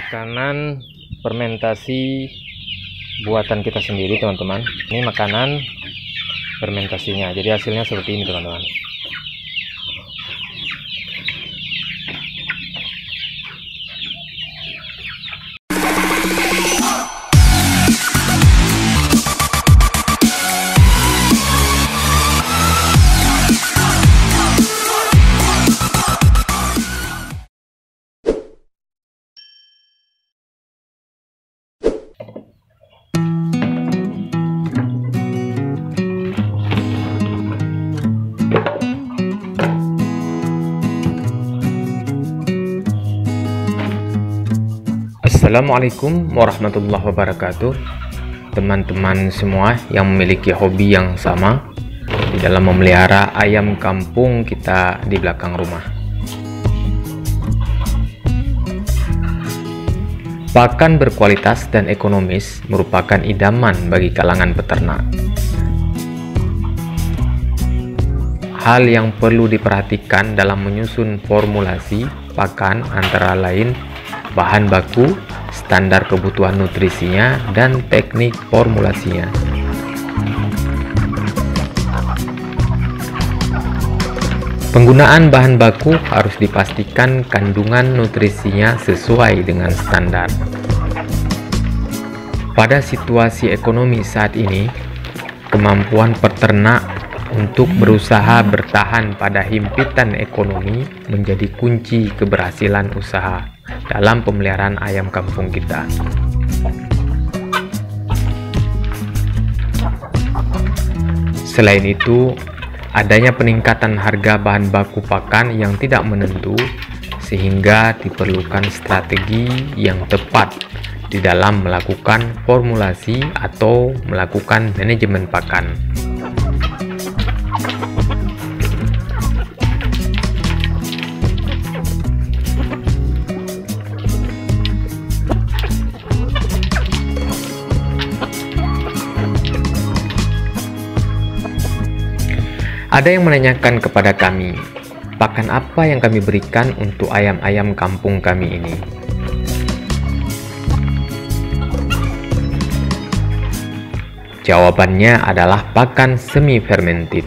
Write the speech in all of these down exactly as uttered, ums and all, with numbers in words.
makanan fermentasi buatan kita sendiri, teman-teman. Ini makanan fermentasinya, jadi hasilnya seperti ini, teman-teman. Assalamualaikum warahmatullahi wabarakatuh. Teman-teman semua yang memiliki hobi yang sama di dalam memelihara ayam kampung kita di belakang rumah. Pakan berkualitas dan ekonomis merupakan idaman bagi kalangan peternak. Hal yang perlu diperhatikan dalam menyusun formulasi pakan antara lain bahan baku, standar kebutuhan nutrisinya, dan teknik formulasinya. Penggunaan bahan baku harus dipastikan kandungan nutrisinya sesuai dengan standar. Pada situasi ekonomi saat ini, kemampuan peternak untuk berusaha bertahan pada himpitan ekonomi menjadi kunci keberhasilan usaha dalam pemeliharaan ayam kampung kita. Selain itu, adanya peningkatan harga bahan baku pakan yang tidak menentu, sehingga diperlukan strategi yang tepat di dalam melakukan formulasi atau melakukan manajemen pakan. Ada yang menanyakan kepada kami, pakan apa yang kami berikan untuk ayam-ayam kampung kami ini? Jawabannya adalah pakan semi-fermented.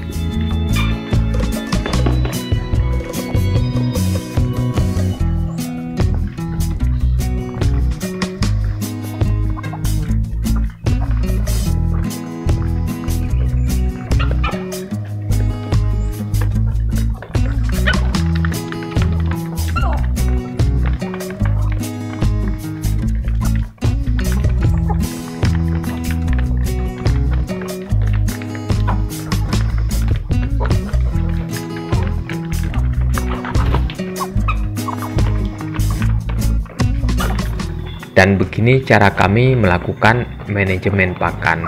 Dan begini cara kami melakukan manajemen pakan.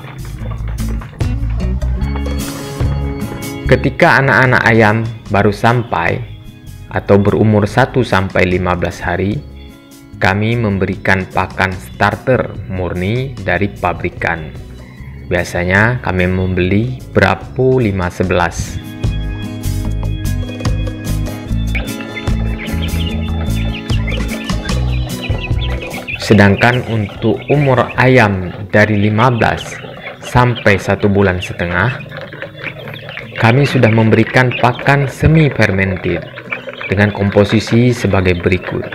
Ketika anak-anak ayam baru sampai atau berumur satu sampai lima belas hari, kami memberikan pakan starter murni dari pabrikan. Biasanya kami membeli Bravo lima sebelas. Sedangkan untuk umur ayam dari lima belas sampai satu bulan setengah, kami sudah memberikan pakan semi fermented dengan komposisi sebagai berikut.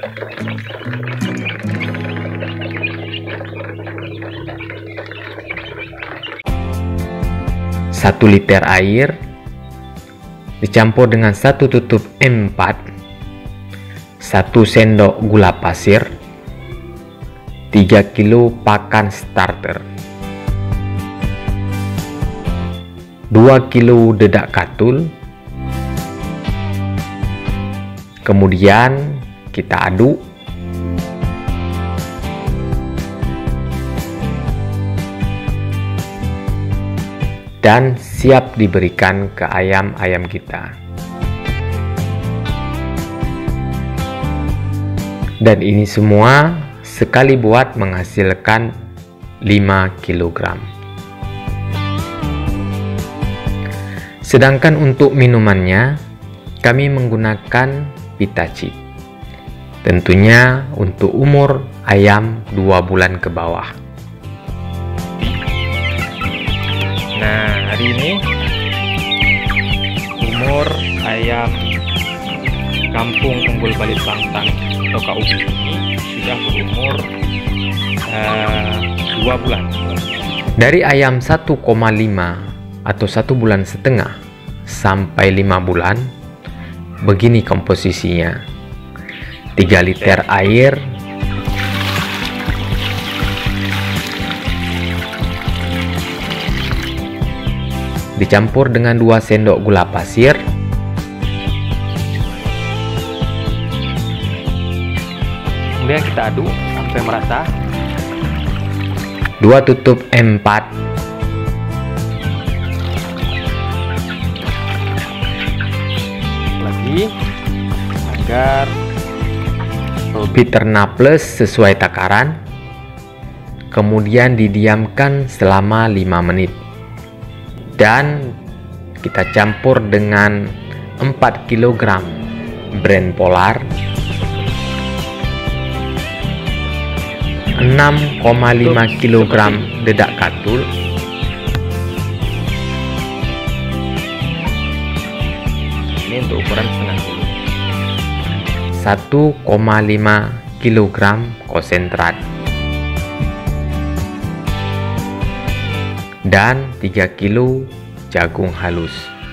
satu liter air dicampur dengan satu tutup M empat, satu sendok gula pasir, tiga kilo pakan starter, dua kilo dedak katul. Kemudian kita aduk. Dan siap diberikan ke ayam-ayam kita. Dan ini semua sekali buat menghasilkan lima kilogram. Sedangkan untuk minumannya, kami menggunakan Vitachip. Tentunya untuk umur ayam dua bulan ke bawah. Nah, hari ini umur ayam kampung Unggul Balit Bangtang atau K U B ini sudah berumur uh, dua bulan. Dari ayam satu koma lima atau satu bulan setengah sampai lima bulan, begini komposisinya: tiga liter air, dicampur dengan dua sendok gula pasir, kemudian kita aduk sampai merata. Dua tutup M empat, lagi agar Peterna Plus sesuai takaran, kemudian didiamkan selama lima menit. Dan kita campur dengan empat kilogram brand Polar, enam koma lima kilogram dedak katul, ini untuk ukuran setengah kilo, satu koma lima kilogram konsentrat, dan tiga kilo jagung halus.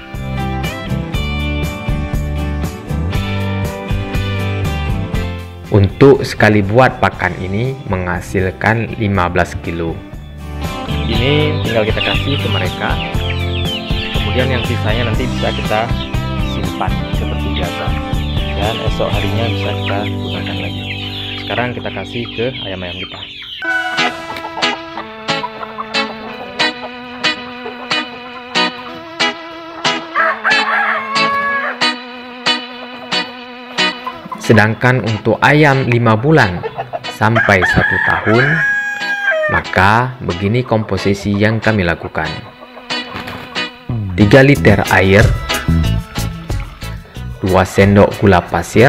Untuk sekali buat pakan ini menghasilkan lima belas kilo. Ini tinggal kita kasih ke mereka, kemudian yang sisanya nanti bisa kita simpan seperti biasa, dan esok harinya bisa kita gunakan lagi. Sekarang kita kasih ke ayam-ayam kita. Sedangkan untuk ayam lima bulan sampai satu tahun, maka begini komposisi yang kami lakukan: tiga liter air, dua sendok gula pasir,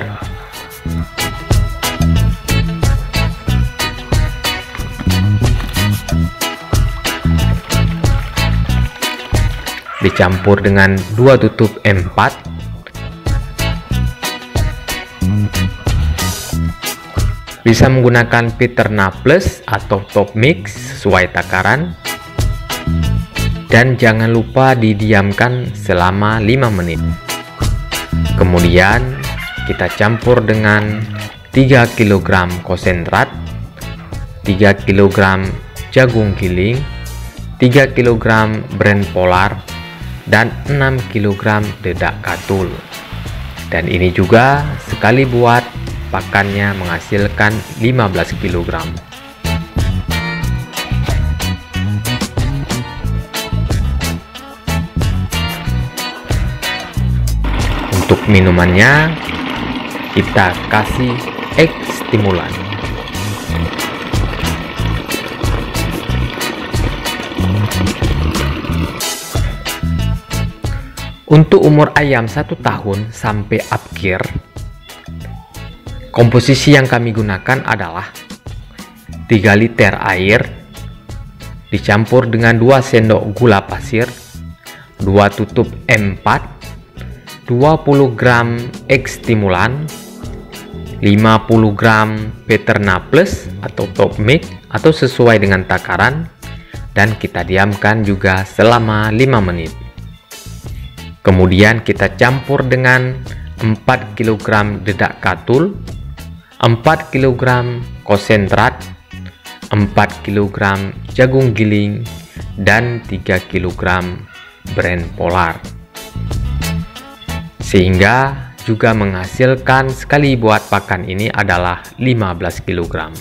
dicampur dengan dua tutup M empat, bisa menggunakan Peterna Plus atau Top Mix sesuai takaran, dan jangan lupa didiamkan selama lima menit. Kemudian kita campur dengan tiga kilogram konsentrat, tiga kilogram jagung giling, tiga kilogram brand Polar, dan enam kilogram dedak katul. Dan ini juga sekali buat pakannya menghasilkan lima belas kilogram. Untuk minumannya kita kasih egg stimulan. Untuk umur ayam satu tahun sampai akhir, komposisi yang kami gunakan adalah tiga liter air dicampur dengan dua sendok gula pasir, dua tutup M empat, dua puluh gram egg stimulan, lima puluh gram Peterna Plus atau Top Mix atau sesuai dengan takaran, dan kita diamkan juga selama lima menit. Kemudian kita campur dengan empat kilogram dedak katul, empat kilogram konsentrat, empat kilogram jagung giling, dan tiga kilogram brand Polar, sehingga juga menghasilkan sekali buat pakan ini adalah lima belas kilogram.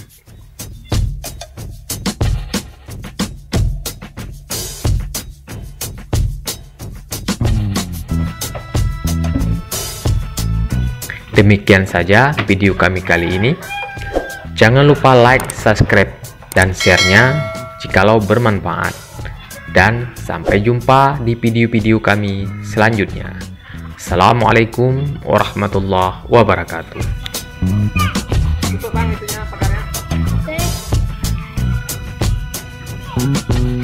Demikian saja video kami kali ini. Jangan lupa like, subscribe, dan share-nya jikalau bermanfaat. Dan sampai jumpa di video-video kami selanjutnya. Assalamualaikum warahmatullahi wabarakatuh. bang itunya pakarnya? Oke.